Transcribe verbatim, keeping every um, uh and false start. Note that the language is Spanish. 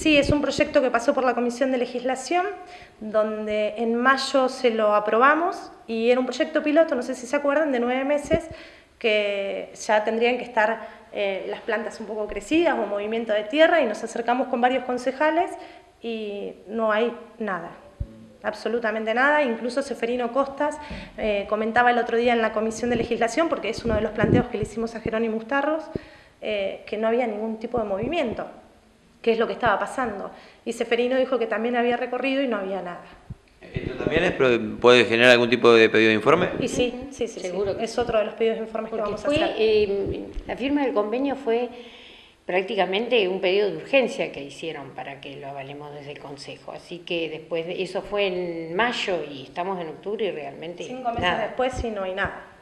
Sí, es un proyecto que pasó por la Comisión de Legislación, donde en mayo se lo aprobamos y era un proyecto piloto, no sé si se acuerdan, de nueve meses, que ya tendrían que estar eh, las plantas un poco crecidas o movimiento de tierra, y nos acercamos con varios concejales y no hay nada. Absolutamente nada. Incluso Seferino Costas eh, comentaba el otro día en la Comisión de Legislación, porque es uno de los planteos que le hicimos a Jerónimo Ustarros, eh, que no había ningún tipo de movimiento, que es lo que estaba pasando. Y Seferino dijo que también había recorrido y no había nada. ¿Esto también es, puede generar algún tipo de pedido de informe? Y sí, sí, sí, seguro sí. que Es sí. otro de los pedidos de informes Porque que vamos fue, a hacer. Eh, la firma del convenio fue prácticamente un pedido de urgencia que hicieron para que lo avalemos desde el Consejo. Así que después, de, eso fue en mayo y estamos en octubre y realmente Cinco meses nada. después y no hay nada.